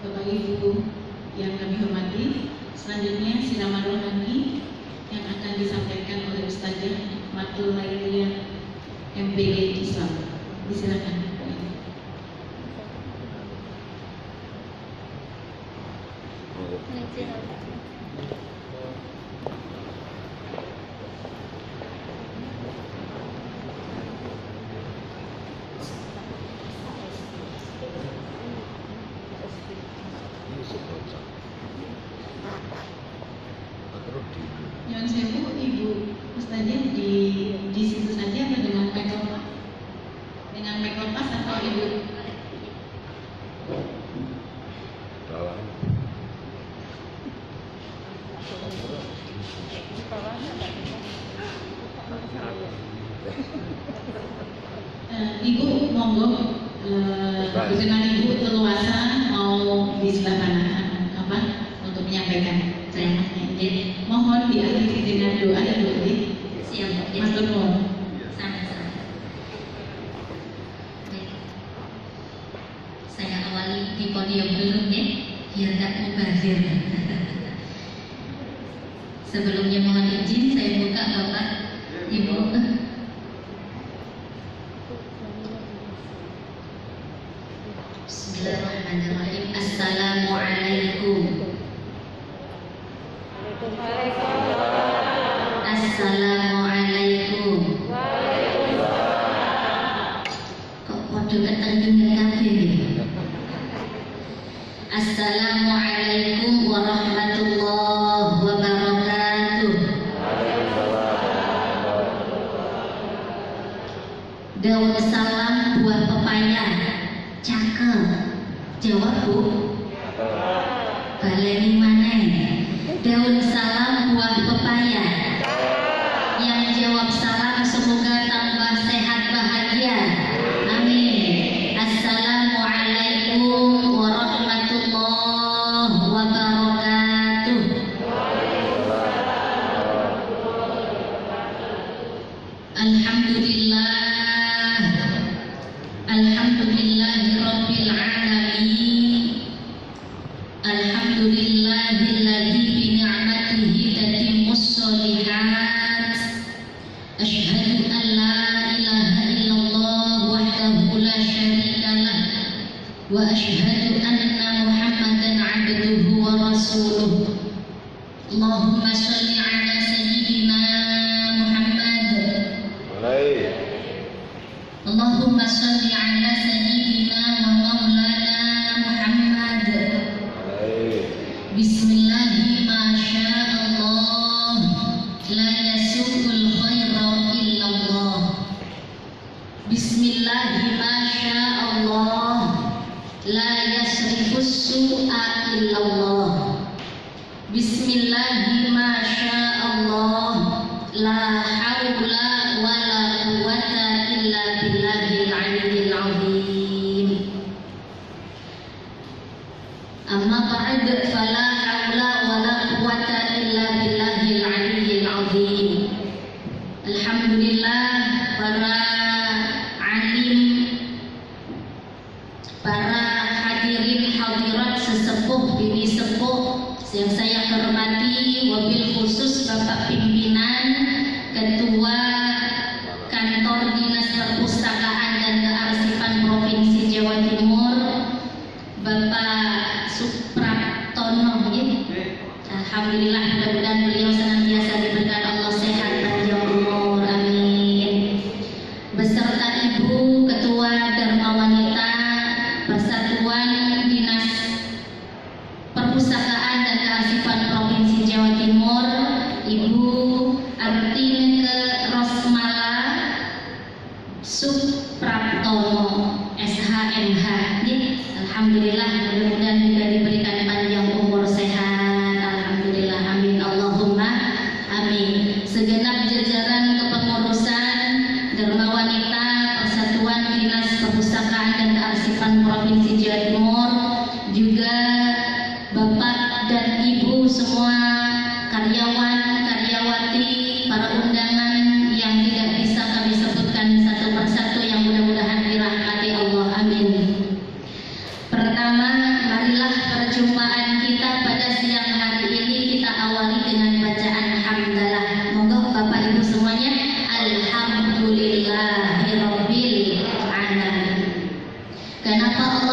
Bapak Ibu yang kami hormati, selanjutnya siraman rohani yang akan disampaikan oleh Ustazah Matul Lailiah MPG Islam. Disilakan. Nyon sewu Ibu Ustazah di situ saja atau dengan make-up? Dengan make-up atau Ibu? Ibu monggo dengan Ibu leluasa mau di sebelah mana apa untuk menyampaikan ceramahnya. Jadi mohon diakhiri dengan doa Ibu. Siap. Matur nuwun. Sama-sama. Saya awali di podium dulu ya, biar tak mubazir. Sebelumnya mohon izin saya buka Bapak Ibu. Bismillahirrahmanirrahim. Assalamualaikum. Assalamualaikum. Kok podo ketenggingan kabeh nggih? Assalamualaikum warahmatullahi wabarakatuh. Daun salam buah pepaya. Cakep. Jawab Bu. Baleni maneh. Daun salam buah pepaya. Yang jawab salam semoga tambah sehat bahagia. Amin. Assalamualaikum warahmatullahi wabarakatuh. Alhamdulillah. Alhamdulillahirabbil alamin. Alhamdulillahilladzi bi ni'matihi tatimmus sholihat. Asyhadu an la ilaha illallah wahdahu la syarika lah wa asyhadu anna Muhammadan 'abduhu wa rasuluh. Allahumma shalli 'ala sayyidina Muhammad. Allahumma shalli 'ala sayyidina wa maulana Muhammad. Bismillahi ma sya'allah la yasuqul khaira illallah. Bismillahi ma sya'allah la yasrifus su'a illallah. Bismillahi ma sya'allah la haula wa la quwwata illa billahil aliyyil azim. Amma ba'd, fala haula wa la quwwata illa billahil aliyyil azim. Alhamdulillah, para alim, para hadirin hadirat sesepuh bini sepuh yang saya hormati, wabil khusus Bapak Pimpinan Ketua Kantor Dinas Perpustakaan dan Kearsifan Provinsi Jawa Timur, Bapak Supraptono ya. Alhamdulillah, mudah-mudahan beliau senantiasa diberikan Allah sehat panjang umur, amin. Beserta Ibu Ketua Dharma Wanita Persatuan Dinas Perpustakaan dan Kearsifan Provinsi Jawa Timur, Ibu Artineke Rosmala Supraptono SHMH ya. Alhamdulillah, mudah-mudahan juga diberikan panjang umur sehat. Alhamdulillah, amin Allahumma amin. Segenap jajaran kepengurusan Dharma Wanita Persatuan Dinas Perpustakaan dan Kearsifan Provinsi Jawa Timur, juga Bapak dan Ibu semua, karyawan, karyawati, para undangan yang tidak bisa kami sebutkan satu persatu, yang mudah-mudahan dirahmati Allah, amin. Pertama, marilah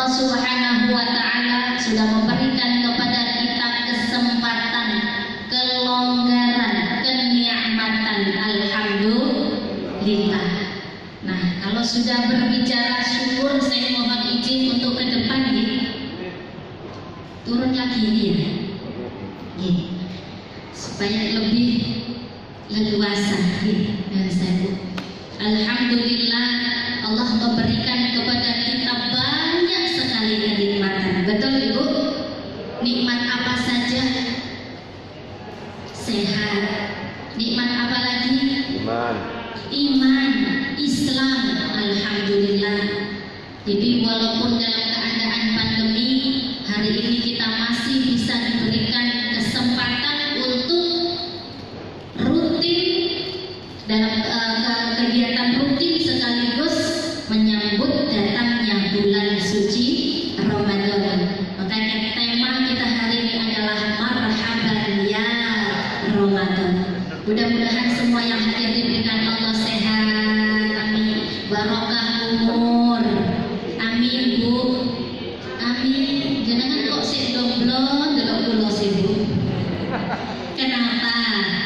Allah Subhanahu wa Ta'ala sudah memberikan kepada kita kesempatan, kelonggaran, kenikmatan. Alhamdulillah. Nah, kalau sudah berbicara syukur, saya mohon izin untuk ke depan ya. Turun lagi ini ya. Supaya lebih leluasa dan saya. Alhamdulillah, Allah memberikan kepada kita banyak sekali kenikmatan. Betul Ibu? Nikmat apa saja? Sehat. Nikmat apa lagi? Iman, Islam. Alhamdulillah. Jadi walaupun dalam keadaan pandemi, hari ini kita masih bisa diberikan kesempatan untuk rutin dalam kegiatan rutin sekaligus menyambut datangnya bulan suci Ramadan. Makanya tema kita hari ini adalah marhaban ya Ramadan. Mudah-mudahan semua yang hadir diberikan Allah sehat, amin, barokah umur, amin Bu, amin. Jangan kok sik domblon delok kula sih Bu. Kenapa?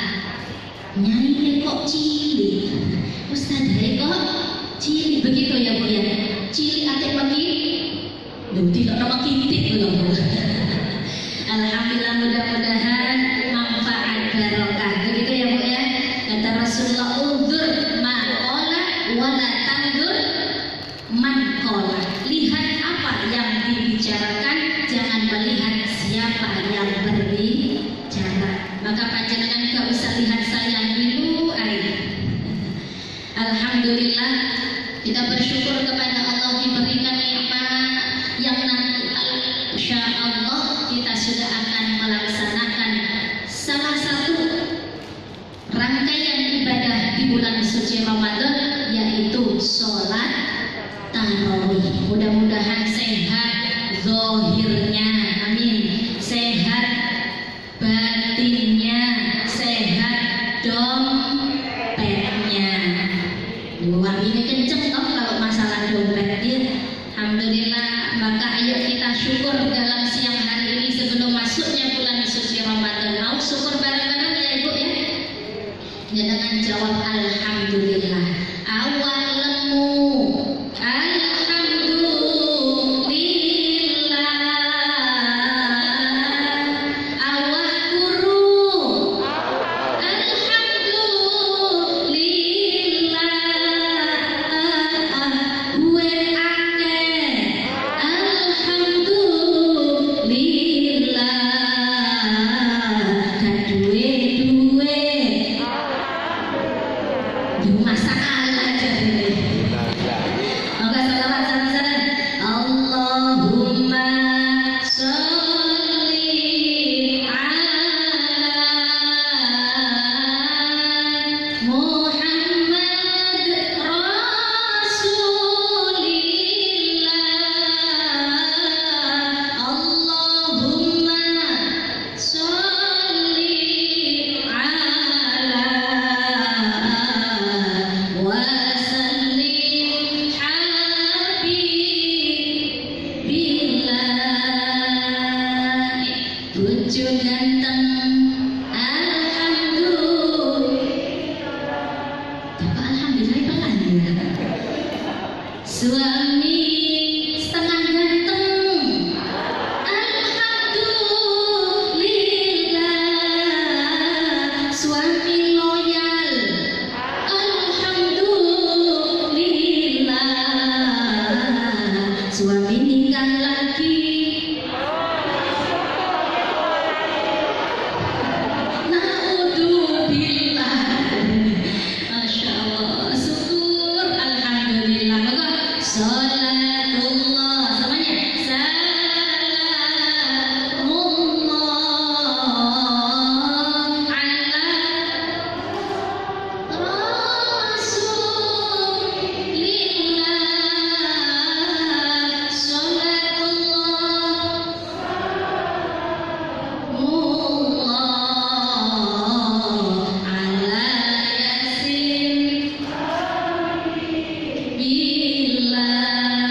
Nyai kok cilik, ustadzah kok cilik begitu ya Bu ya? Cilik atik pagi, tidak nama kintik belum. Alhamdulillah, mudah-mudahan manfaat barokah begitu ya Bu ya. Kata Rasulullah, undur maqala wala tandur man qala. Lihat apa yang dibicarakan, jangan melihat siapa yang berbicara. Maka panjenengan gak usah lihat saya dulu aja. Alhamdulillah, kita bersyukur kepada Allah diberikan nikmat yang nanti insya Allah kita sudah akan melaksanakan salah satu rangkaian ibadah di bulan suci Ramadan, yaitu sholat tarawih. Mudah-mudahan sehat zahirnya, amin, sehat batinnya, sehat dompetnya. Wah, ini kenceng toh kalau masalah dompet ya. Alhamdulillah, maka ayo kita syukur dalam siang hari ini sebelum masuknya bulan suci Ramadan. Mau syukur bareng-bareng ya Ibu ya? Jangan jawab alhamdulillah. Awal lemu Bila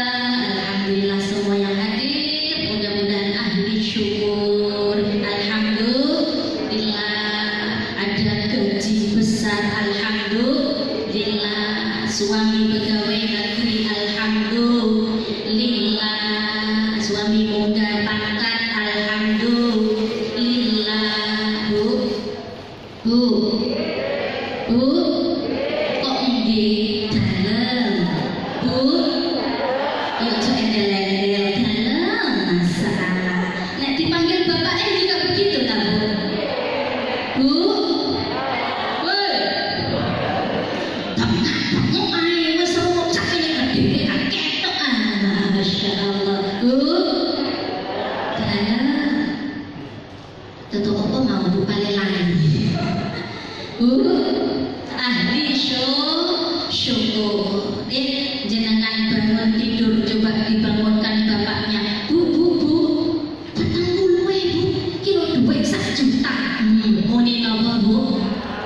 Jangan bangun tidur, coba dibangunkan bapaknya. Bu, petang dulu bu, kilo duit 1 juta. Muni napa bu?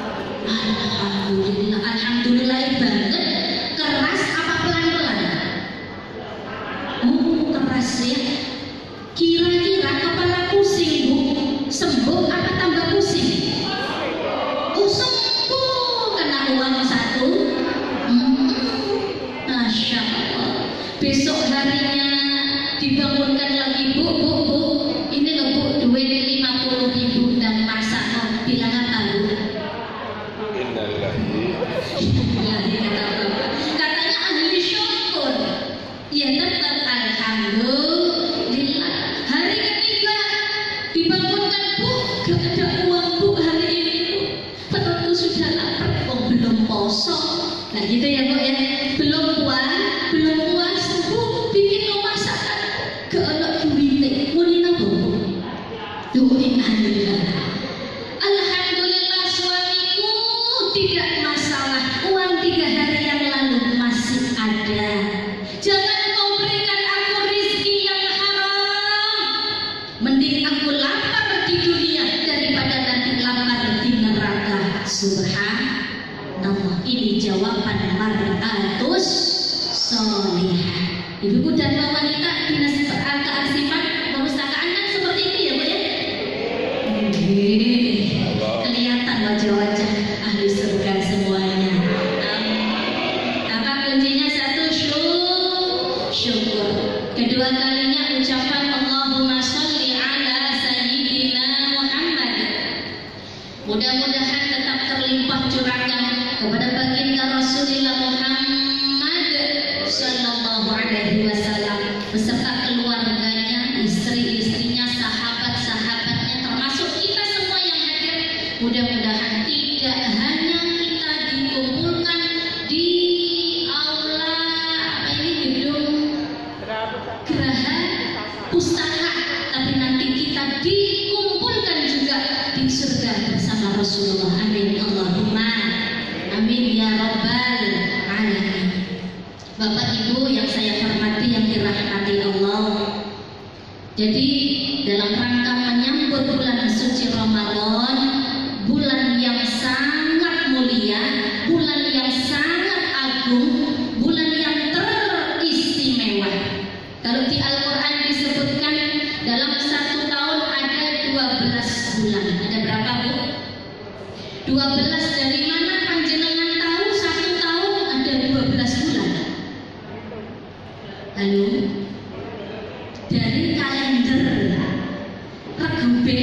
Alhamdulillah banget. Keras apa pelan-pelan? Oh keras ya. Kira-kira kepala pusing bu, sembuh apa tambah pusing? Oh sembuh, kena uang 1. Masya Allah. Besok harinya dibangunkan lagi bu, ini loh bu, duit 50.000 dan masak. Bilang apa bu? Katanya ahli syukur. Ya tetap alhamdulillah. Hari ketiga dibangunkan bu, gak ada uang bu hari ini bu. Perutku sudah lapar, belum poso. Nah gitu ya bu ya. Belum puas bu, bikin no masakan. Gak ada duit, mau napa bu? Duit alhamdulillah suamiku tidak masalah. Uang 3 hari yang lalu masih ada. Jangan kau berikan aku rezeki yang haram. Mending aku lapar di dunia daripada nanti lapar di neraka. Subhanallah. Ini jawaban mar'atus solihah. Ibu dan wanita dinas kearsipan perpustakaan kan seperti itu ya bu ya. Kelihatan wajah-wajah ahli surga semuanya. Apa kuncinya? 1, syukur. Kedua kalinya ucapan Allahumma sholli ala sayyidina Muhammad. Mudah-mudahan tetap terlimpah curahan kepada baginda Rasulullah Muhammad sallallahu alaihi wasallam beserta keluarganya, istri-istrinya, sahabat-sahabatnya, termasuk kita semua yang hadir. Mudah-mudahan tidak hanya kita dikumpulkan di aula gedung geraha pustaka, tapi nanti kita dikumpulkan juga di surga bersama Rasulullah. Amin Allahumma amin ya rabbal alamin. Bapak Ibu yang saya hormati, yang dirahmati Allah. Jadi dalam rangka menyambut bulan suci Ramadan, bulan yang sangat mulia, bulan yang sangat agung, bulan yang teristimewa. Kalau di Al-Quran disebutkan dalam 1 tahun ada 12 bulan. Ada berapa bu? 12. Dari mana panjenengan tahu 1 tahun ada 12 bulan? Halo? Dari kalender Regube.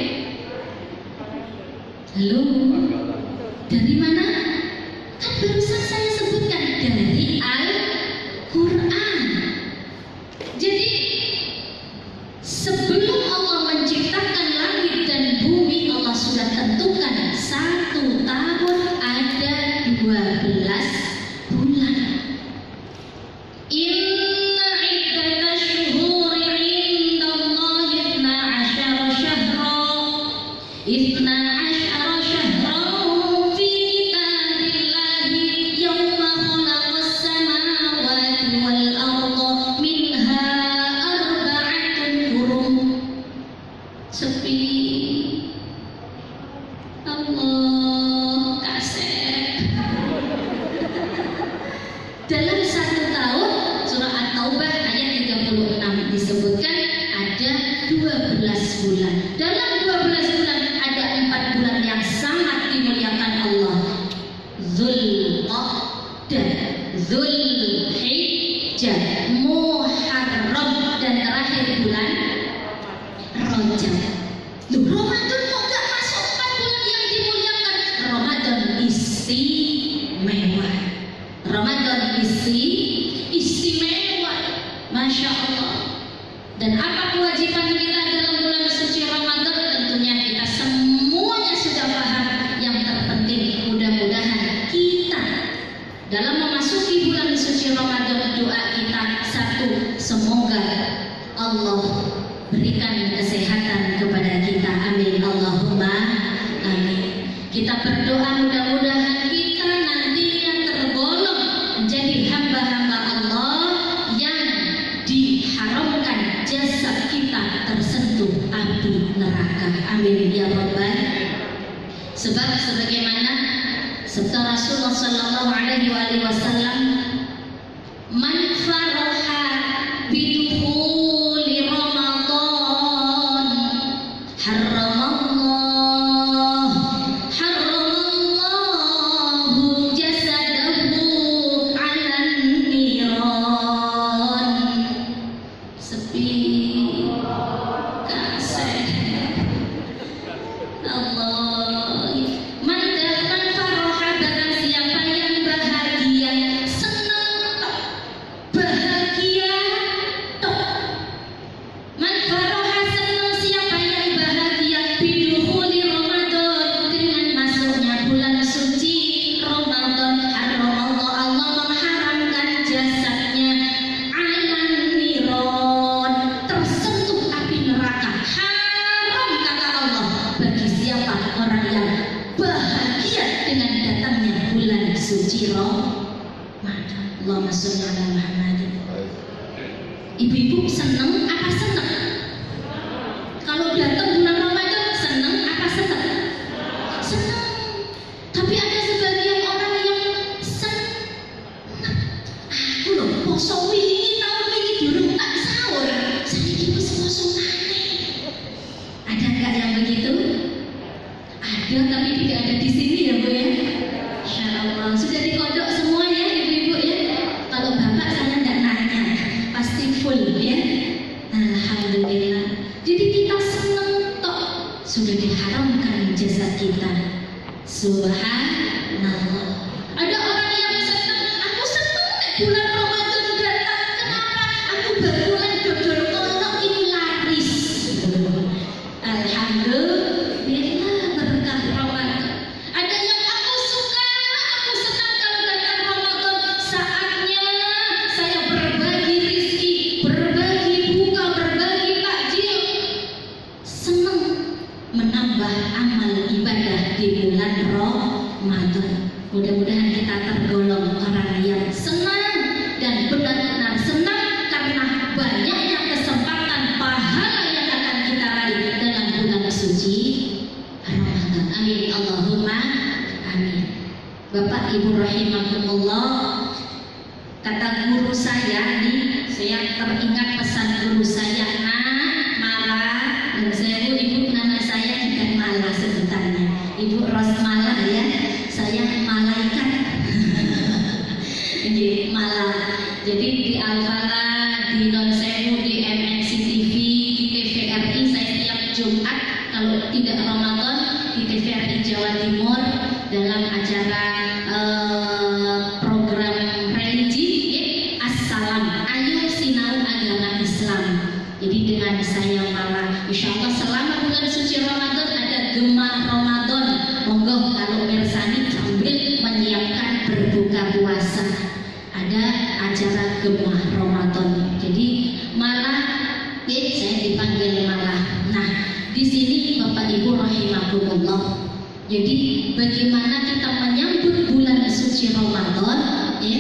Halo? Dari mana? Kan barusan saya sebutkan dari Al-Quran. Jadi sebelum Allah menciptakan langit dan bumi, Allah sudah tentukan 1 tahun ada 12 bulan. Inna iddatash shuhuri 'indallahi 12 syahran fi kitabillahi yawma khalaqas samawati wal arda minha arba'atun hurum. Sepi Allah kasep. Dalam 1 tahun surah At-Taubah ayat 36 disebutkan ada 12 bulan. Dalam 12 bulan ada 4 bulan yang sangat dimuliakan Allah. Zulqa'dah, Zulhijjah, Muharram, dan terakhir bulan Rajab. Ramadan kok gak masuk 4 bulan yang dimuliakan? Ramadan istimewa. Ramadan istimewa. Masya Allah. Dan apa kewajiban kita dalam bulan suci Ramadan? Tentunya kita semuanya sudah paham. Yang terpenting mudah-mudahan kita dalam memasuki bulan suci Ramadan, doa kita 1, semoga Allah berikan kesehatan kepada kita. Amin Allahumma amin. Kita berdoa mudah-mudahan kita nantinya tergolong menjadi hamba-hamba Allah Sebab sebagaimana sabda Rasulullah sallallahu alaihi wasallam, man faraha bidukhuli Ramadan haramallahu jasadahu 'alan niran. Sepi kasih Allah. Man faraha, barang siapa yang bahagia, senang tok, bahagia tok. Man faraha, senang siapa yang bahagia bidukhuli Ramadan, dengan masuknya bulan suci Ramadan. Haramallah, Allah mengharamkan jasadnya 'alan niran, tersentuh api neraka. Haram kata Allah bagi siapa orang yang bahagia dengan datangnya bulan suci Ramadan. Allahumma sholli ala Muhammad. Ibu-ibu seneng apa seneng? Kalau datang bulan Ramadan seneng apa seneng? Seneng. Tapi ada sebagian orang yang seneng. Aku loh poso wingi tahun wingi durung tak sahur, saiki wis poso maneh. Ada enggak yang begitu? Ada, tapi tidak ada di sini ya Bu ya. Insya Allah sudah dikodok semua ya ibu-ibu ya. Kalau bapak saya enggak nanya, pasti full ya. Alhamdulillah. Jadi kita senang tok, sudah diharamkan jasad kita. Subhanallah. Ada orang yang senang, aku senang bulan Ramadan datang. Kenapa? Aku berbulan dodol kolok ini laris. Alhamdulillah berkah Ramadan. Ada yang aku suka, aku senang kalau datang Ramadan. Saatnya saya berbagi rizki, berbagi buka, berbagi takjil. Senang menambah amal ibadah di bulan Ramadan. Mudah-mudahan kita tergolong orang yang senang dan benar-benar senang karena banyaknya kesempatan pahala yang akan kita raih dalam bulan suci Ramadan. Amin Allahumma amin. Bapak Ibu rahimakumullah, kata guru saya nih, saya teringat pesan guru saya, nak malah, dan saya ibu nama saya juga malah sebutannya, Ibu Rosmalah ya, saya malaikat. Jadi malah, jadi di Al-Falah, di Non Sewu, di MNC TV, di TVRI saya setiap Jumat kalau tidak Ramadan di TVRI Jawa Timur dalam acara program religi Assalam, ayo sinau agama Islam. Jadi dengan saya malah insya Allah selama bulan suci Ramadan ada Gemah Ramadan. Monggo kalau mirsani sambil menyiapkan berbuka puasa, ada acara Gemah Ramadan. Jadi malah saya dipanggil malah. Nah di sini Bapak Ibu rahimakumullah, jadi bagaimana kita menyambut bulan suci Ramadan ya,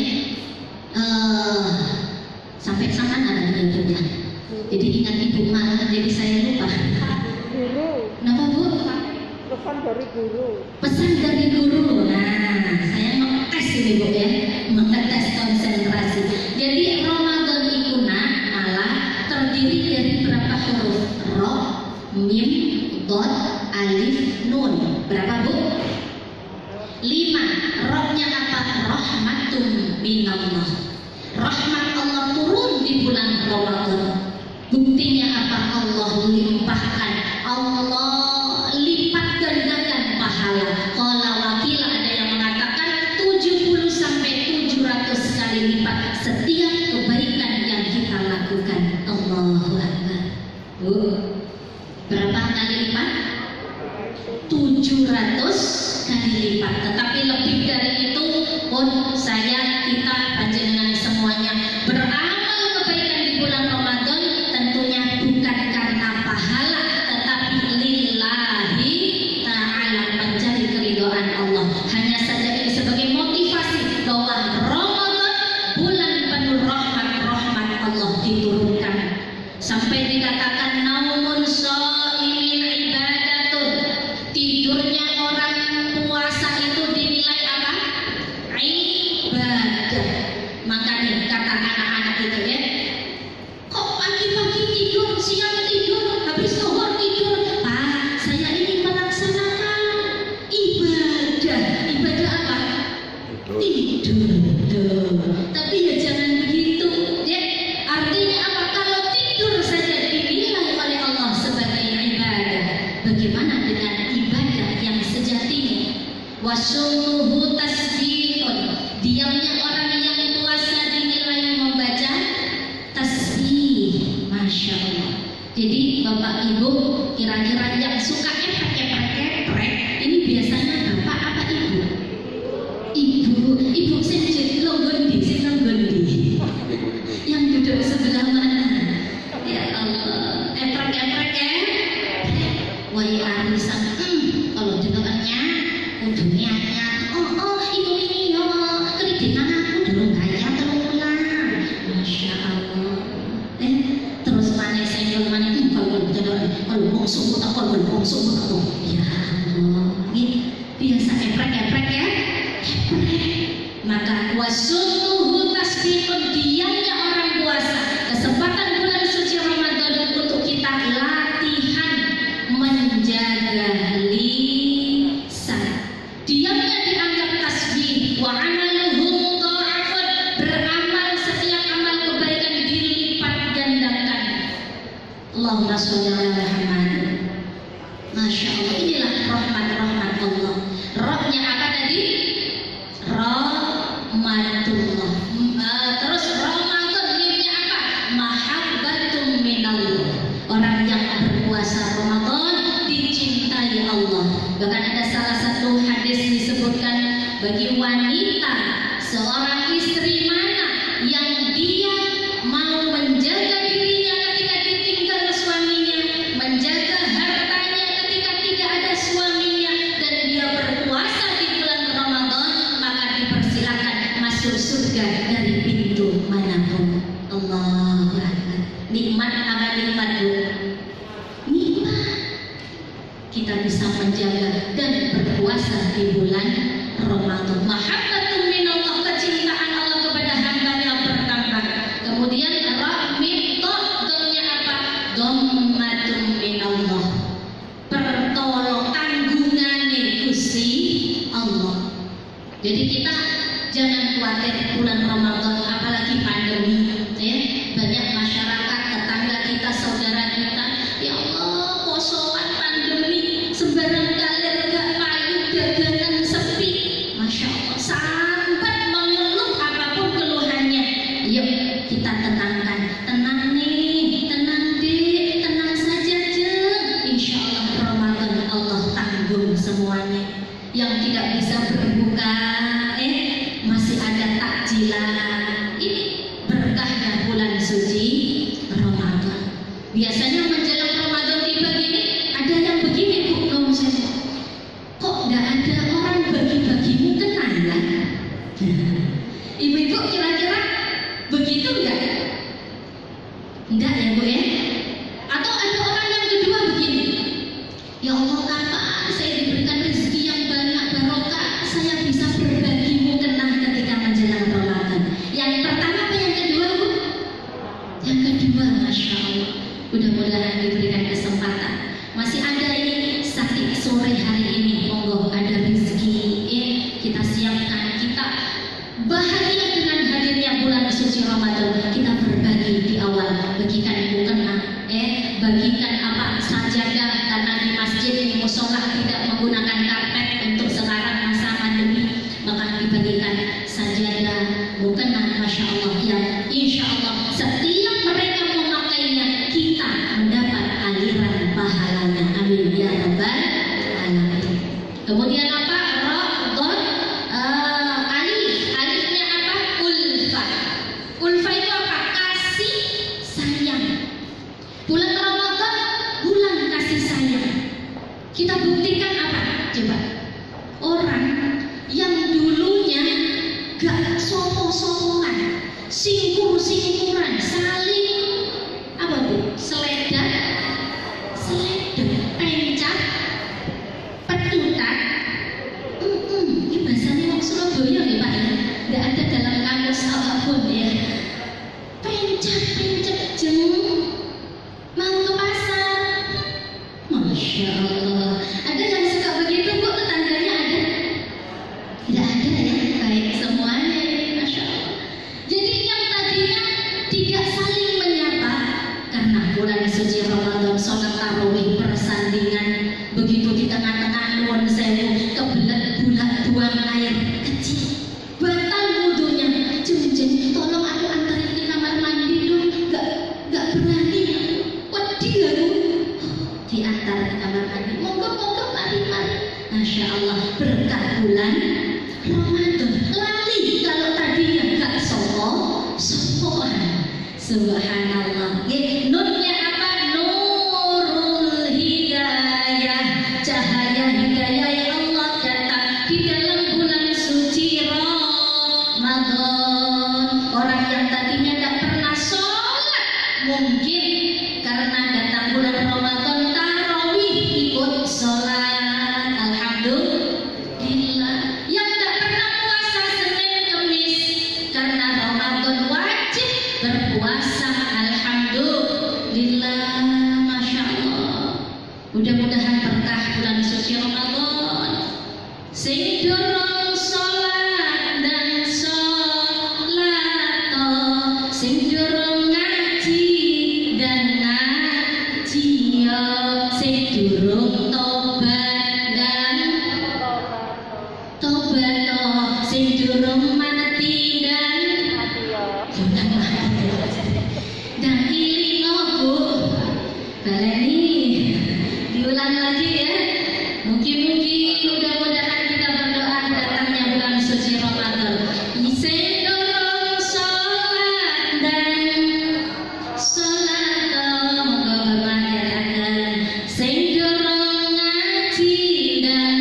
sampai sana ada ya. Jadi ingat Ibu malah, jadi saya lupa. Guru. Kenapa Bu? Pesan dari guru. Pesan dari guru. Nah, saya ngetes ini Bu ya, mengetes konsentrasi. Jadi Ramadan itu malah terdiri dari berapa huruf? Ro, mim, dot, alif, nun. Berapa Bu? 5. Rohnya apa? Rahmatun minallah. Rahmat Allah turun di bulan Ramadan. Buktinya apa? Allah limpahkan, Allah lipat gandakan pahala. Qala wakil, ada yang mengatakan 70 sampai 700 kali lipat setiap kebaikan yang kita lakukan. Allahu Akbar. Berapa kali lipat? 700 kali lipat. Tetapi lebih dari itu pun kita panjenengan semuanya beramal kebaikan di bulan Ramadan, tentunya bukan karena pahala tetapi lillahi ta'ala, mencari keridhaan Allah. Hanya saja ini sebagai motivasi bahwa Ramadan bulan penuh rahmat Allah diturunkan. Sampai dikatakan naumun shaimin ibadatun, tidurnya orang wasumuhu tasbihun. Diamnya orang yang puasa dinilai membaca tasbih. Masya Allah. Jadi Bapak Ibu kira-kira yang suka eprek ini biasanya Bapak apa Ibu? Ibu sing longgondi, yang duduk sebelah mana? Ya Allah, eprek wai arisan. Kalau duduknya kudu niatnya. Ibu ini yo kreditan aku durung bayar terulang. Masya Allah. Terus mana senggol mana kalau bongsung aku. Ya Allah, ini biasa eprek ya. Maka wasutuhu tasbihun, diamnya orang puasa, kesempatan bulan suci Ramadan untuk kita latihan menjaga lisan. Diamnya dianggap tasbih. Wa amaluhu mudha'afun, beramal setiap amal kebaikan dilipat gandakan. Allahumma sholli ala Muhammad. Masya Allah, inilah rahmat Allah. Rohnya apa tadi? Rahmatullah. Terus Ramadan ini apa? Mahabbatum minallah. Orang yang berpuasa Ramadan dicintai Allah. Bahkan ada salah satu hadis disebutkan, bagi wanita, seorang istri mana yang dia mau menjaga dirinya ketika ditinggal suaminya, menjaga hartanya ketika tidak ada suaminya, dan dia berpuasa di bulan Ramadan, maka dipersilakan masuk surga dari pintu manapun. Allahu Akbar. Nikmat apa nikmat, Bu? Nikmat. Kita bisa menjaga dan berpuasa di bulan Ramadan. Mahabbatun minallah, kecintaan Allah kepada hambanya bertambah. Kemudian rahmatnya apa? Dhammatun minallah, pertolong tanggungane Gusti Allah. Jadi kita jangan khawatir bulan Ramadan, apalagi pandemi. Banyak masyarakat, tetangga kita, saudara kita, ya Allah, posoan pandemi, sembarang kalir gak payu, dagangan sepi. Masya Allah, sampai mengeluh apapun keluhannya. Yuk kita tenangkan, tenang nih, tenang deh, tenang saja jeng. Insya Allah Ramadan Allah tanggung semuanya. Yang tidak bisa berbuka, masih ada takjilan. Ini berkahnya bulan suci Ramadan. Biasanya menjelang Ramadan tiba gini, ada yang begini, Bu, kamu saya, kok nggak ada orang bagi-bagimu kenangan? Ibu-ibu kira-kira begitu enggak? Enggak ya, Bu ya? Atau ada orang yang kedua begini, ya Allah, kapan saya diberikan rezeki yang banyak barokah, saya bisa berbagi mukena ketika menjelang Ramadan. Yang pertama apa yang kedua, Bu? Yang kedua, Masya Allah. Mudah-mudahan diberikan kesempatan. Masih ada ini sakit sore hari ini, monggo ada rezeki, kita siapkan, kita bahagia dengan hadirnya bulan suci Ramadan. Kita berbagi di awal, bagikan mukena, bagikan apa sajadah, karena di masjid, di musola tidak menggunakan karpet untuk sekarang masa pandemi, maka dibagikan sajadah, mukena, Masya Allah, yang insya Allah setiap mereka memakainya kita mendapat aliran pahalanya. Amin ya rabbal alamin. Kemudian apa? Ramadan, alifnya apa? Ulfa. Ulfa itu apa? Kasih sayang. Bulan Ramadan bulan kasih sayang. Kita buktikan apa? Coba. Orang yang dulunya gak sopo-sopoan, singkur-singkuran, saling apa, Bu? Seledar, pencak, petutan. Ini bahasanya orang Surabaya ya, Pak ya? Tidak ada dalam kamus apapun ya. Pencak jeng, mau ke pasar. Masya Allah. Ada yang suka begitu, Bu? Tetangganya ada? Tidak ada ya? Baik semuanya ini, Masya Allah. Jadi yang tadinya tidak saling menyapa karena bulan suci Ramadan, sholat tarawih, persandingan, begitu di tengah-tengah nuwun sewu, kebelet bulat Subhanallah. Nunnya apa? Nurul hidayah, cahaya hidayah ya Allah datang di dalam bulan suci Ramadan. Orang yang tadinya tidak pernah sholat, mungkin karena datang bulan Ramadan tarawih ikut sholat. Alhamdulillah. Yang tidak pernah puasa Senin Kemis karena Ramadan wajib berpuasa. Alhamdulillah. Masya Allah. Mudah-mudahan berkah bulan suci Ramadan. Sing durung sholat dan sholat, sing durung ngaji dan ngaji, sing durung tobat dan tobat, sing durung mati dan dan ilingo Bu. Baleni diulang lagi ya. Mungkin mudah-mudahan kita berdoa datangnya bulan suci Ramadan. Sing durung sholat dan sholat, moga bermanfaat. Sing durung ngaji dan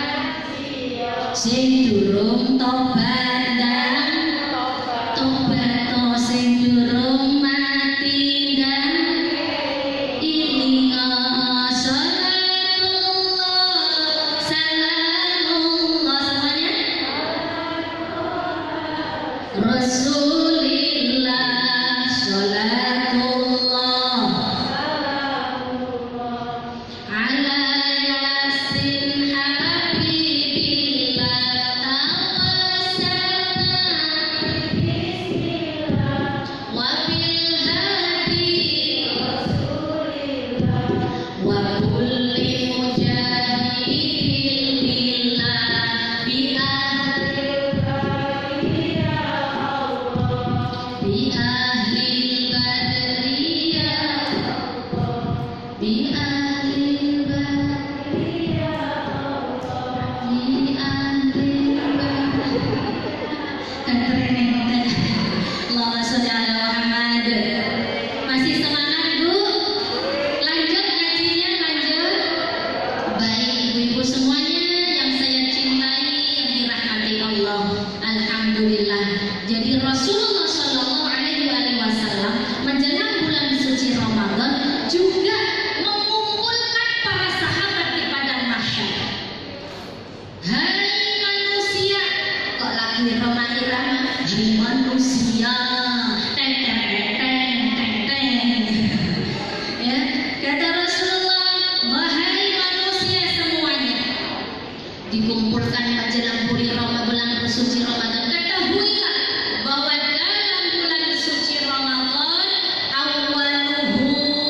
sing durung tobat dan tobat, sing durung mati dan ilinga. Salatullah, salamullah semuanya. Rasulillah, salatullah ala yasin habibillah, tawassalna wa bil hadi wa kulli mujahidin billah bi ahli badriyah, bi ahli badriyah, bi ahli badriyah. Allahumma sholli ala Muhammad. Masih semangat Bu? Lanjut ngajinya, lanjut. Baik ibu-ibu semuanya yang saya cintai, yang dirahmati Allah. Alhamdulillah. Jadi Rasulullah Shallallahu Alaihi Wasallam menjelang bulan suci Ramadan juga mengumpulkan para sahabat di padang mahsyar. Hai manusia, kok lagi Roma-Irama? Hai manusia, teng teng teng teng teng. Ya, kata Rasulullah, wahai manusia semuanya, dikumpulkan menjelang bulan suci Ramadan. Ketahuilah bahwa dalam bulan suci Ramadan awaluhu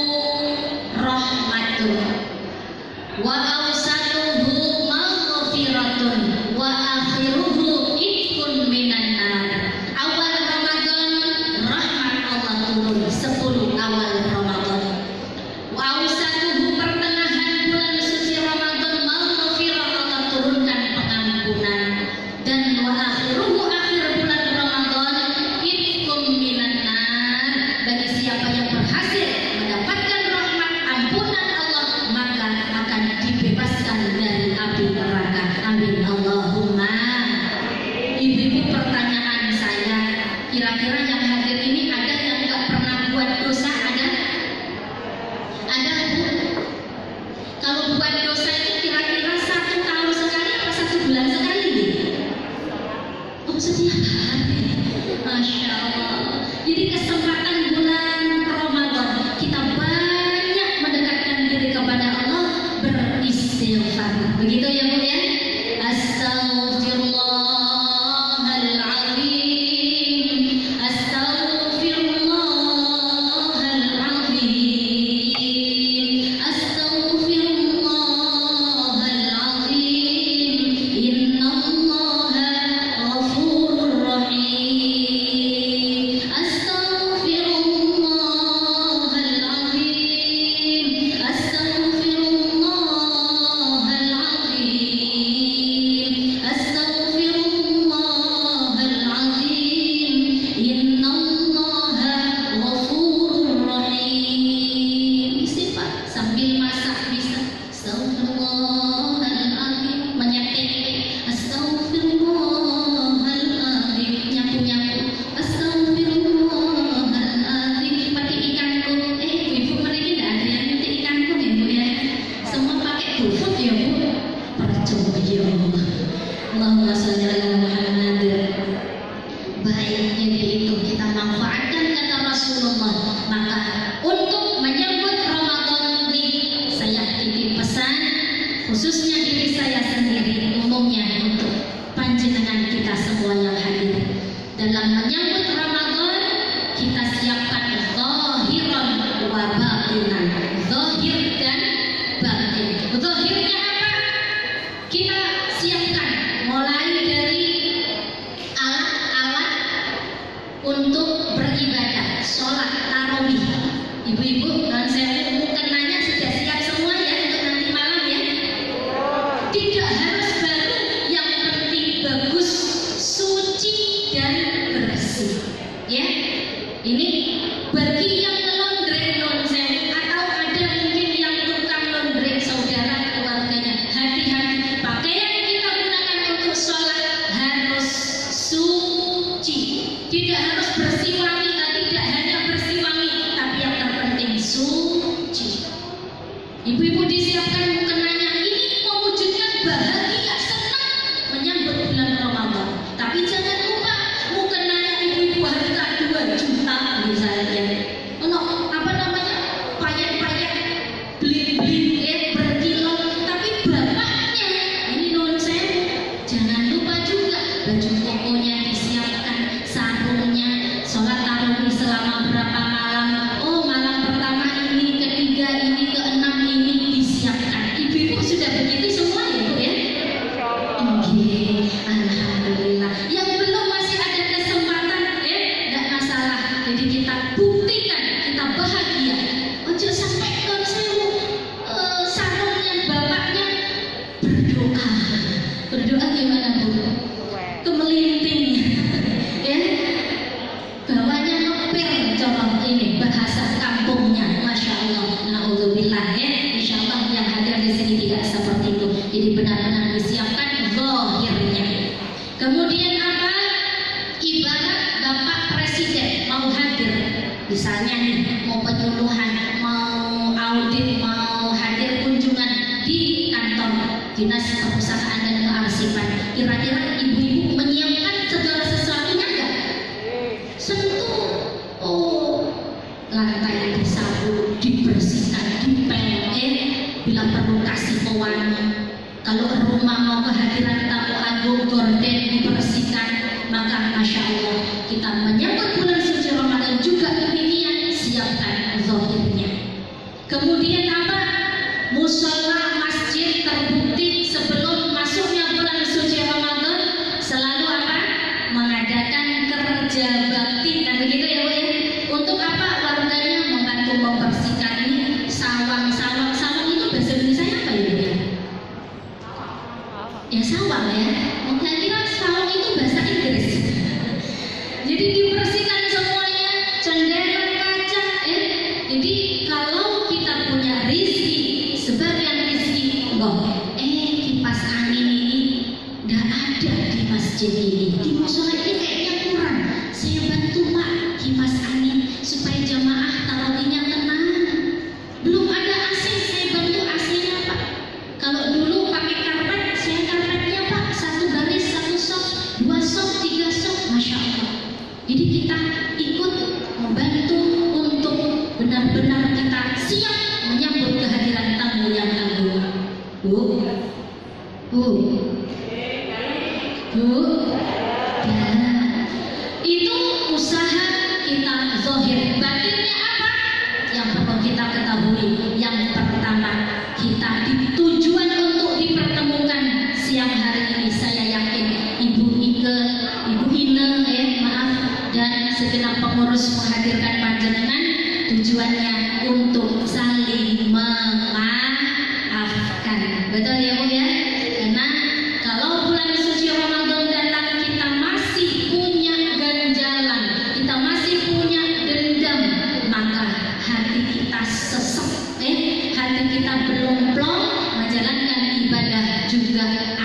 rahmatun wa awsatuhu maghfiratun wa akhiruhu itqun minan nar. Awal Ramadan rahmat Allah turun 10 awal Ramadan. Wa awsatuhu pertengahan bulan suci Ramadan maghfirah Allah turunkan pengampunan, dan wa akhiruhu akhir bulan Ramadan itqun minan nar. Bagi siapa yang berhasil mendapatkan rahmat ampunan Allah, maka akan dibebaskan dari api neraka. Amin Allahumma. Ibu-ibu, pertanyaan saya, kira-kira yang hadir ini ada yang nggak pernah buat dosa? Ada? Ada Bu? Kalau buat dosa itu kira-kira 1 tahun sekali atau 1 bulan sekali? Oh, setiap hari. Masya Allah. Jadi kesempatan bulan Ramadan Ibu-ibu disiapkan mukenanya, ini mewujudkan bahagia, senang menyambut bulan Ramadan. Tapi jangan lupa mukenanya ibu-ibu harga 2 juta misalnya. Apa namanya? Payet-payet, bling-bling, berkilo. Tapi bapaknya ini non sewu. Jangan lupa juga baju kokonya disiapkan, sarungnya, sholat tarawih selama berapa malam. Oh, malam pertama ini, ketiga ini, keenam ini disiapkan. Ibu-ibu sudah begitu semua ya Bu ya? Oke, alhamdulillah. Yang belum masih ada kesempatan, tidak masalah. Jadi kita buktikan kita bahagia. Ojo sampai non sewu, sarungnya bapaknya berdoa. Berdoa gimana Bu? Kemelinting, ya. Bawahnya ngepel, coba ini bahasa kampungnya, masya Allah. Naudzubillah ya. Insya Allah yang hadir di sini tidak seperti itu. Jadi benar-benar disiapkan zahirnya. Kemudian apa? Ibarat Bapak Presiden mau hadir, misalnya nih mau penyuluhan, mau audit, mau hadir kunjungan di kantor dinas perusahaan dan kearsipan. Kira-kira ibu-ibu menyiapkan segala sesuatunya enggak? Sentuh, oh lantai disapu, dibersihkan, dipel, bila perlu kasih pewangi. Kalau rumah mau kehadiran tamu agung, gorden dibersihkan. Maka masya Allah kita menyambut bulan suci Ramadan juga demikian, siapkan zahirnya. Kemudian apa? Musola masjid terbukti sebelum masuknya bulan suci Ramadan selalu apa? Mengadakan kerja bakti, kan begitu ya Bu ya? Untuk apa? Warganya membantu membersihkan ini sawang-sawang. Sawang itu bahasa Indonesia apa ya Bu ya? Ya sawang ya. Mungkin kira sawang itu bahasa Inggris. Jadi dibersihkan semuanya, jendela, kaca, Jadi kalau kita punya rizki, sebagian rizki Allah, kipas angin ini udah ada di masjid ini, di musola ini kayaknya kurang. Saya bantu Pak kipas angin supaya jamaah tarawihnya tenang. Belum ada AC, saya bantu AC-nya Pak. Kalau dulu pakai karpet, saya karpetnya Pak, 1 baris, 1 sok, 2 sok, 3 sok, masya Allah. Jadi kita ikut membantu untuk benar-benar kita siap menyambut kehadiran tamu yang agung. Bu, itu usaha kita zahir. Batinnya apa? Yang perlu kita ketahui. Yang pertama, kita ditujuan untuk dipertemukan siang hari ini. Saya yakin Ibu Ike, Ibu Ine, dan segenap pengurus menghadirkan panjenengan tujuannya untuk saling memaafkan. Betul ya Bu ya? Karena kalau bulan suci Ramadan datang kita masih punya ganjalan, kita masih punya dendam, maka hati kita sesek, hati kita belum plong, menjalankan ibadah juga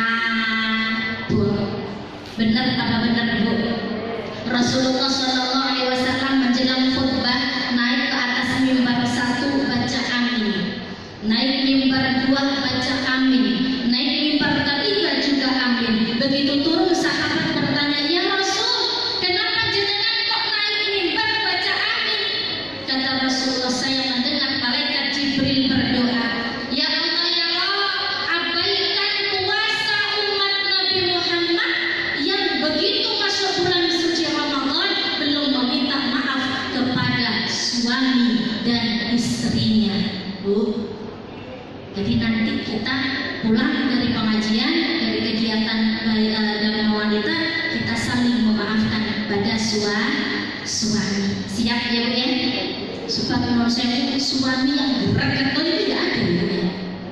abur. Benar apa benar Bu? Rasulullah SAW menjelang khutbah naik ke atas mimbar 1 baca amin, naik mimbar 2 baca amin, naik mimbar 3 juga amin. Begitu turun sahabat bertanya, ya Rasul, kenapa jenengan kok naik mimbar baca amin? Kata Rasulullah, saya mendengar malaikat Jibril berdoa, ya Allah ya Allah, abaikan puasa umat Nabi Muhammad yang begitu masuk bulan suci Ramadan belum meminta maaf kepada suami dan istrinya. Bu, jadi nanti kita pulang dari pengajian, dari kegiatan dalam wanita, kita saling memaafkan pada suami. Siap ya Bu ya? Supaya menurut saya suami yang berketon itu tidak ada Bu ya.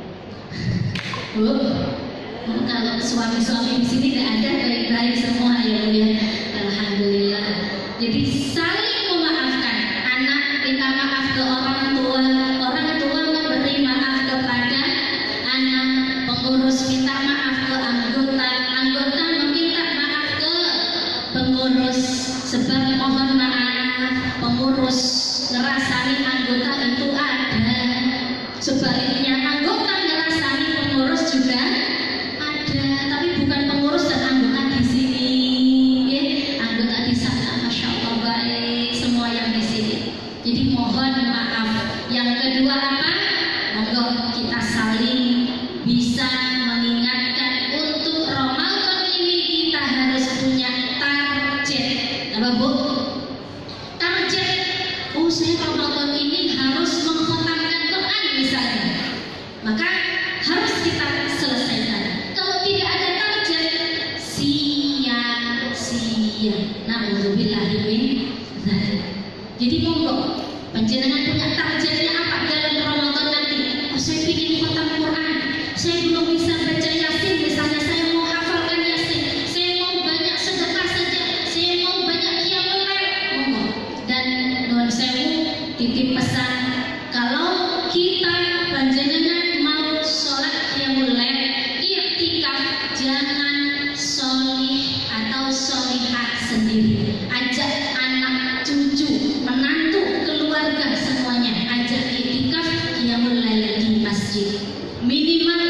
Bu, kalau suami-suami di sini tidak ada, baik-baik semua ya Bu ya. Alhamdulillah. Jadi saling memaafkan. Anak minta maaf ke orang tua memberi maaf kepada anak, pengurus minta maaf ke anggota meminta maaf ke pengurus. Sebab mohon maaf, pengurus ngerasani anggota itu ada Sebaliknya anggota ngerasani pengurus juga ada, tapi bukan pengurus dan anggota di sini. Ya, anggota di sana, masya Allah baik semua yang di sini. Jadi mohon maaf. Yang kedua apa? Monggo kita saling bisa mengingatkan untuk Ramadan ini kita harus punya target. Apa Bu? Target. Oh, saya Ramadan ini harus mengkhatamkan Quran misalnya. Maka harus kita selesaikan. Kalau tidak ada target, sia-sia. Na'udzubillahi min dzalik. Jadi monggo panjenengan punya targetnya apa dalam Ramadan nanti? Oh, saya ingin khatam Quran. Saya belum bisa baca Yasin, misalnya saya mau hafalkan Yasin. Saya mau banyak sedekah saja. Saya mau banyak qiyamul lail. Monggo. Dan nuwun sewu titip pesan, kalau kita panjenengan mau sholat qiyamul lail, i'tikaf, jangan sholih atau sholihah sendiri. Ajak anak, cucu, menantu, keluarga semuanya, ajak i'tikaf qiyamul lail di masjid. Minimal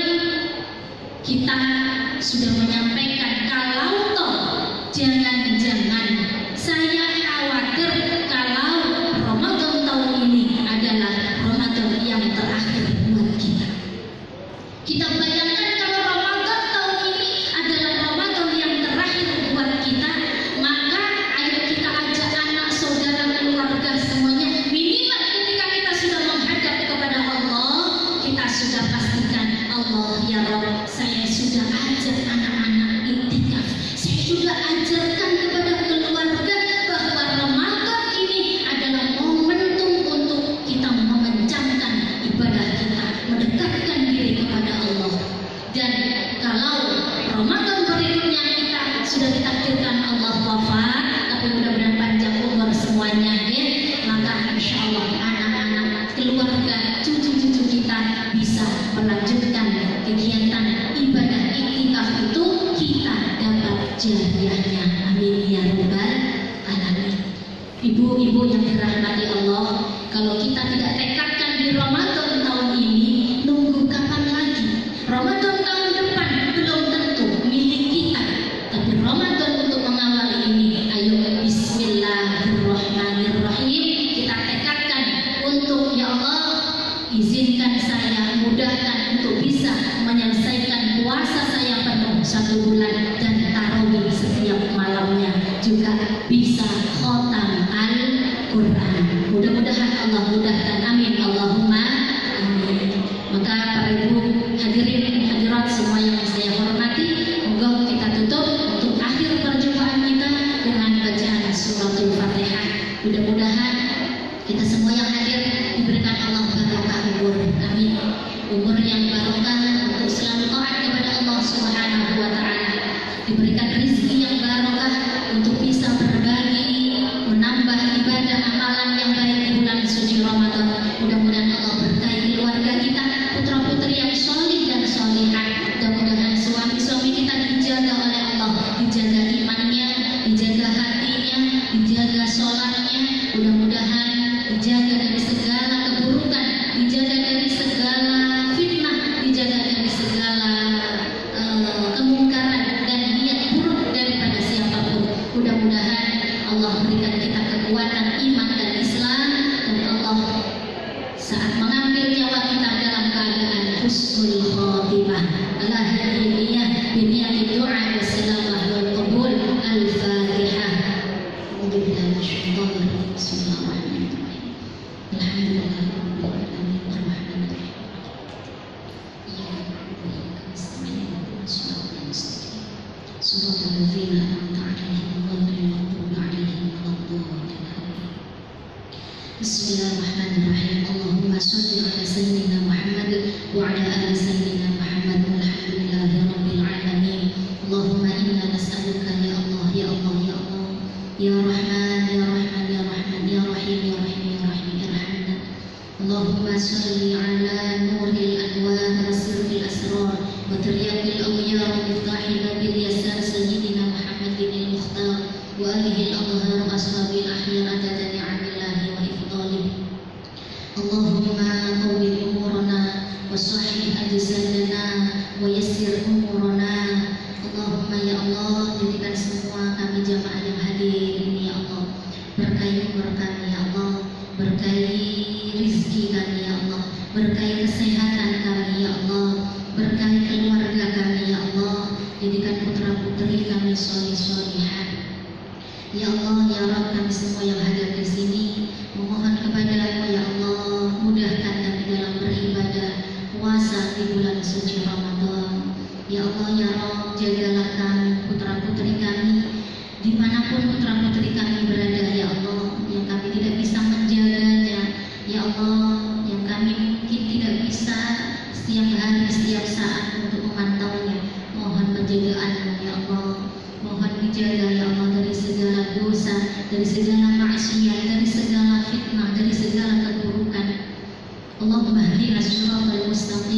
kita sudah menyampaikan kalau toh jangan-jangan saya khawatir kalau Ramadan tahun ini adalah Ramadan yang terakhir buat kita. Kita bayangkan kalau Ramadan tahun ini adalah Ramadan yang terakhir buat kita, maka ayo kita ajak anak, saudara, keluarga semuanya. Minimal ketika kita sudah menghadap kepada Allah, kita sudah pastikan, Allah ya Rabb, saya sudah ajak anak-anak i'tikaf. Saya sudah ajarkan kepada keluarga bahwa Ramadan ini adalah momentum untuk kita memencangkan ibadah kita, mendekatkan diri kepada Allah. Dan kalau Ramadan berikutnya kita sudah ditakdirkan Allah wafat, tapi mudah-mudahan panjang umur semuanya ya, maka insya Allah anak-anak, keluarga, cucu-cucu kita bisa melanjutkan kegiatan ibadah i'tikaf itu, kita dapat jariahnya. Amin ya rabbal alamin. Ibu-ibu yang dirahmati Allah, kalau kita tidak tekadkan di Ramadan tahun ini, nunggu kapan lagi? Ramadan tahun depan belum tentu milik kita, tapi Ramadan untuk mengawali ini, ayo bismillahirrahmanirrahim, kita tekadkan untuk ya Allah, izinkan saya, mudahkan untuk bisa menyelesaikan puasa saya penuh 1 bulan dan tarawih setiap malamnya, juga bisa khotam Al-Quran. Mudah-mudahan Allah mudahkan, amin Allahumma amin. Maka para ibu hadirin hadirat semua yang saya hormati, monggo kita tutup untuk akhir perjumpaan kita dengan bacaan suratul Fatihah. Mudah-mudahan kita semua yang hadir diberikan Allah barokah umur, amin. Umur yang barokah untuk selalu taat kepada Allah Subhanahu wa taala. Diberikan rezeki yang barokah untuk bisa berbagi, menambah ibadah amalan yang baik di bulan suci Ramadan. Mudah-mudahan Allah berkahi keluarga kita, putra-putri yang sholih dan sholihah. Mudah-mudahan suami-suami kita dijaga oleh Allah, dijaga imannya, dijaga hatinya, dijaga sholatnya. Mudah-mudahan dijaga dari segala keburukan, dijaga dari segala fitnah, dijaga dari segala kemungkaran dan niat buruk daripada siapapun. Mudah-mudahan Allah berikan kita kekuatan iman dan Islam, dan Allah saat mengambil nyawa kita dalam keadaan husnul khotimah. Ala hadhihi niyyah bi niyyati du'a wassalamah wal qabul. Al-Fatihah. Bismillahirrahmanirrahim. Bismillahirrahmanirrahim. Alhamdulillahirabbil alamin arrahmanir rahim. Shiratal ladzina an'amta 'alaihim ghairil maghdubi 'alaihim waladdallin. Bismillahirrahmanirrahim. Allahumma shalli 'ala sayyidina Muhammad wa 'ala ali sayyidina Muhammad. Walhamdulillahirabbil alamin. Allahumma inna nas'aluka ya Allah ya Allah ya Allah ya Rahman ya Rahman ya Rahman ya Rahim ya Rahim ya Rahim irhamna. Allahumma shalli 'ala nuril anwar wa sirril asrar wa tiryaqil awliya wa miftahil babil yasar sayyidina Muhammadin al-Mukhtar wa alihi al-adhhar wa ashabil ahyar adada ni'amillahi wa ifdalih. Allahumma qawwi umurana وصحح أجسادنا ويسر أمورنا. Allahumma ya Allah, jadikan semua kami jamaah yang hadir ini ya Allah, berkahi umur kami ya Allah, berkahi rizki kami ya Allah, berkahi kesehatan kami ya Allah, berkahi keluarga kami ya Allah, jadikan putra putri kami soleh-solehah ya Allah. Ya Rabb, kami semua yang hadir di sini memohon kepada-Mu ya Allah, mudahkan kami dalam beribadah puasa di bulan suci Ramadan ya Allah. Ya Rabb, jagalah kami, putra putri kami, dimanapun putra putri kami berada ya Allah, yang kami tidak bisa menjaganya ya Allah, yang kami mungkin tidak bisa setiap hari setiap saat untuk memantaunya. Mohon penjagaan-Mu ya Allah, mohon dijaga ya Allah dari segala dosa, dari segala maksiat, dari segala fitnah, dari segala keburukan. Allahumma hdina shiratal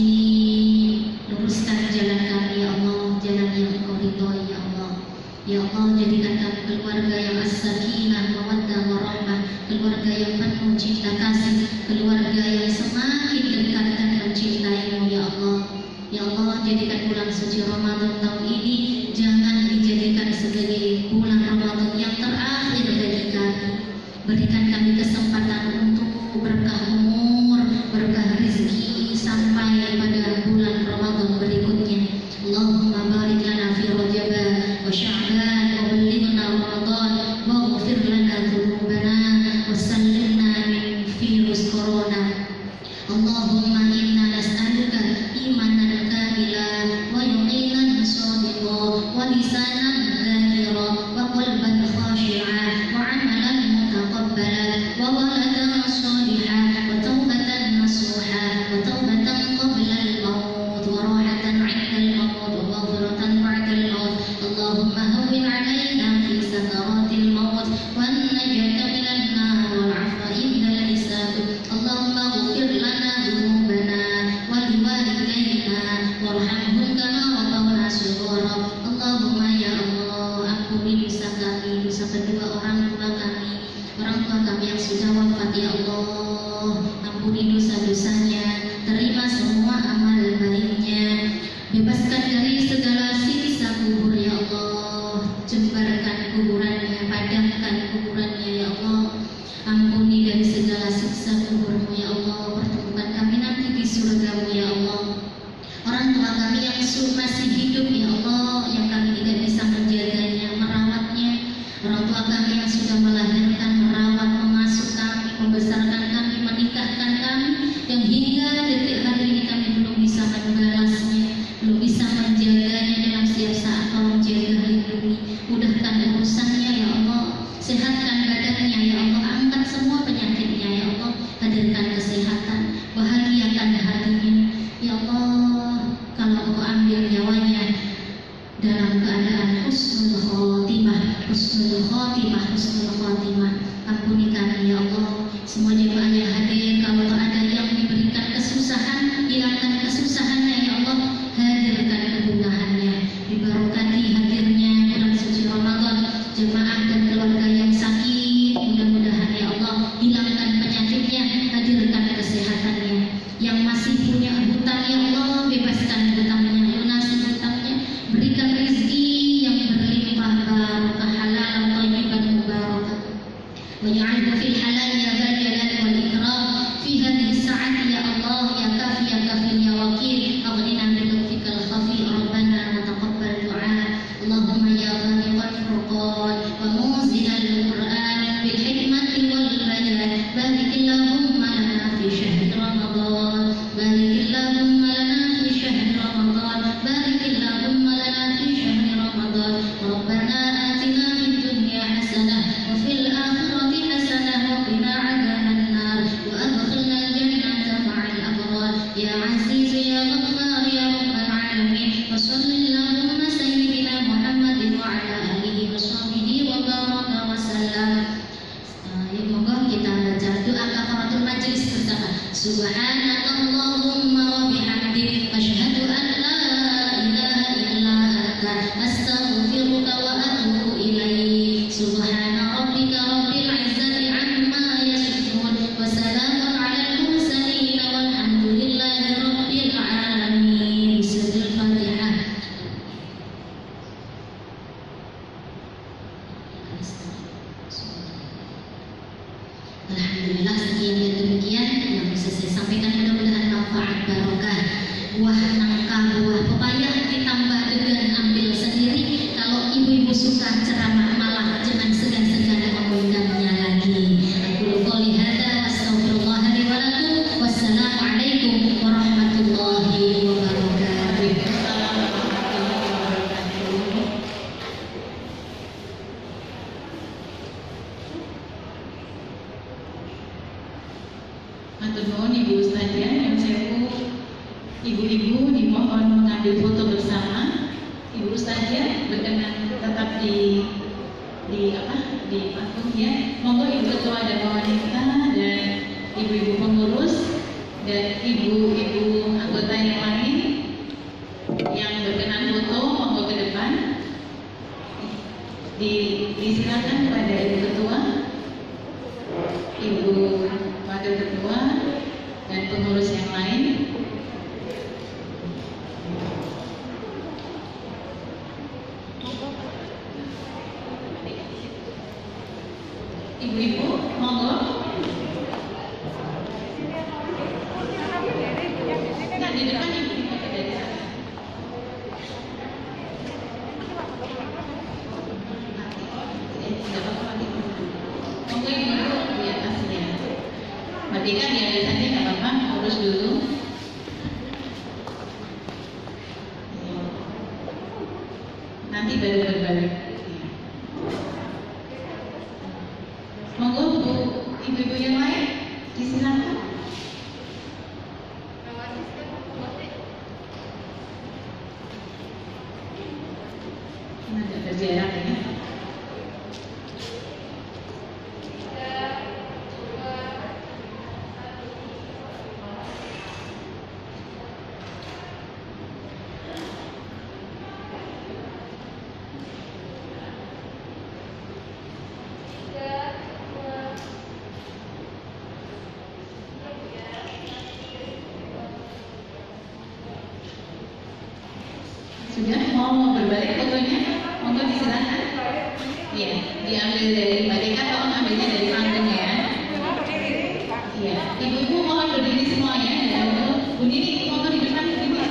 mustaqim, luruskan jalan kami ya Allah, jalan yang Engkau ridhoi ya Allah. Ya Allah, jadikan kami keluarga yang as-sakinah, mawaddah, warahmah, keluarga yang penuh cinta kasih, keluarga yang semakin dekat dan mencintai-Mu ya Allah. Ya Allah, jadikan bulan suci Ramadan tahun ini jangan dijadikan sebagai bulan Ramadan yang terakhir bagi kami. Berikan kami kesempatan untuk berkah umur, berkah rezeki sampai pada bulan Ramadan berikutnya. Allahumma barik lana fi Rajab wa Sya'ban wa ballighna Ramadan waghfir lana dhunubana wa sallimna min virus corona. Allahumma inna nas'aluka imanan kamilan wa yaqinan shadiqan wa lisanan dzakira wa qalban khashi'an wa 'amalan mutaqabbalan wa waladan shalihan wa taubatan nasuha wa taubatan qabla al-maut wa rahatan 'inda al-maut wa maghfiratan ba'da al-maut. Allahumma hawwin 'alaina fi sakaratil maut wan najata minan nar wal 'afwa inda al-hisab. Allahumma ighfir lana dhunubana wa liwalidayna warhamhum kama rabbawna shighara. Allahumma ya Allah, ampuni dosa kami, dosa kedua orang tua kami yang sudah wafat ya Allah. Ampuni dosa-dosanya, terima semua amal baiknya, bebaskan dari segala siksa kubur ya Allah, jembarkan kuburannya, padamkan kuburannya ya Allah. Ampuni dari segala siksa kubur-Mu ya Allah, pertemukan kami nanti di surga-Mu ya Allah. Orang tua kami yang masih hidup ya Allah, yang kami tidak bisa menjaganya, merawatnya, orang tua kami yang sudah melahirkan, merawat, mengasuh kami, membesarkan kami, menikahkan kami, yang hingga detik hari ini kami belum bisa membalasnya, belum bisa menjaganya dalam setiap saat. Tolong jaga, lindungi, mudahkan urusannya ya Allah, sehatkan badannya ya Allah, angkat semua penyakitnya ya Allah, hadirkan kesehatan, bahagiakan hatinya ya Allah. Kalau Engkau ambil nyawanya dalam keadaan husnul khotimah, husnul khotimah, husnul khotimah, ampuni kami ya Allah. Semua jemaah yang hadir, kalau ada yang diberikan kesusahan, hilangkan kesusahannya ya Allah, hadirkan kemudahannya. Diberkati hadirnya bulan suci Ramadan, jemaah dan keluarga yang sakit, mudah-mudahan ya Allah hilangkan penyakitnya, hadirkan kesehatannya. Yang masih punya hutang ya Allah, bebaskan hutangnya, lunasi hutangnya, berikan rezeki yang berlimpah, barakah, halal, thayyiban, mubarakah. Waj'alhu fil halal ya dzal jalali wal ikram fi hadhihi sa'ati ya Allah, ya kafi ya kafil ya wakil, aghnina bi lutfikal khafi, rabbana wa taqabbal du'a. Allahumma ya fariqal furqan wa munzilal Qur'an bil hikmati wal bayan, barik Allahumma lana fi syahri Ramadan, barik Allahumma lana fi syahri Ramadan, barik Allahumma lana fi syahri Ramadan. Rabbana atina fid dunya hasanah wa fil akhirati hasanah wa qina adzaban nar wa adkhilna al-jannata ma'al abrar ya aziz ya ghaffar ya rabbal alamin. Wa sallallahu sayyidina Muhammadin wa ala alihi wa sahbihi wa baraka wa sallam. Moga kita baca doa kafaratul majlis bersama. Subhanakallahumma wa bihamdik, asyhadu an la ilaha illa anta, astaghfiruka wa atubu ilaik. Subhana rabbika rabbil izzati amma yasifun wa salamun alal mursalin walhamdulillahi rabbil Matur nuwun Ibu Ustazah, yang sewu ibu-ibu dimohon mengambil foto bersama. Ibu Ustazah berkenan tetap di panggung ya. Monggo Ibu Ketua dan Wanita dan ibu-ibu pengurus dan ibu-ibu anggota yang lain yang berkenan foto monggo ke depan. Disilakan kepada Ibu Ketua, Ibu Wakil Ketua dan pengurus yang lain. Ibu-ibu, monggo. Nah, di depan ibu-ibu dari sana. Monggo ibu di atasnya. Mbak Tika di atasnya nggak apa-apa, urus dulu. Nanti baru berbalik. Monggo Bu, ibu-ibu yang lain disilakan. Ada berjarak ya. Sudah mau berbalik fotonya? Monggo disilakan. Iya, diambil dari Mbak Deka, tolong ambilnya dari panggung ya. Iya, ibu-ibu mohon berdiri semuanya. Dan Bu Nini, mohon di depan Bu Nini.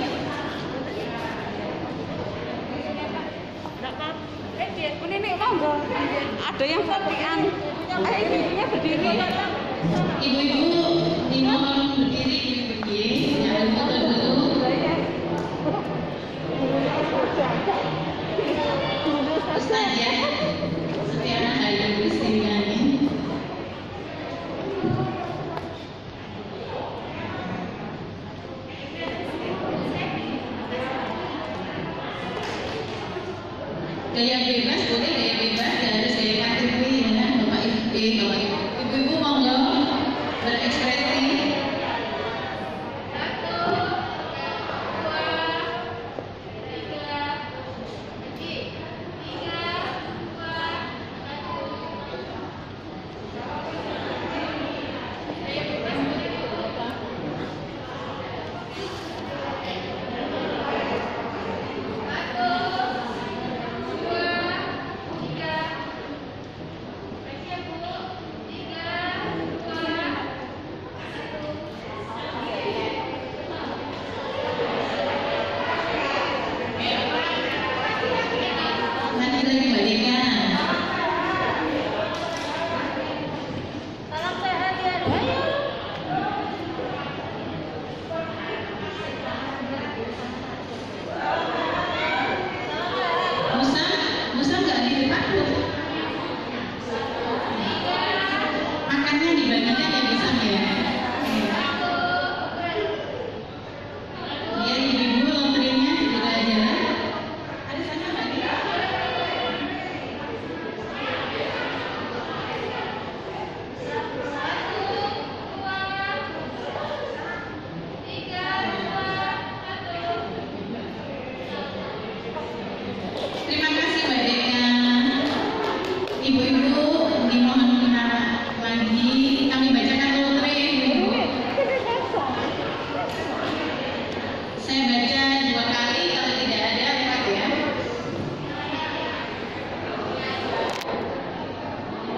Bu Nini monggo. Ada yang latihan. Ibu-ibunya berdiri. Ibu-ibu dimohon berdiri, berdiri, ambil foto dulu. Ustazah Setiana Ayu Kristiani. Gaya bebas